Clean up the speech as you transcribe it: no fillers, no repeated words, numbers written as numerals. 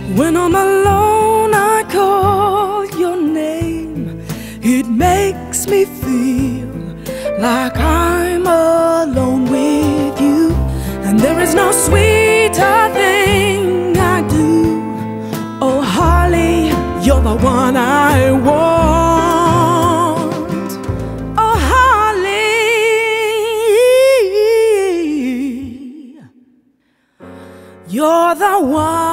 When I'm alone, I call your name. It makes me feel like I'm alone with you. And there is no sweeter thing I do. Oh, Holly, you're the one I want. Oh, Holly, you're the one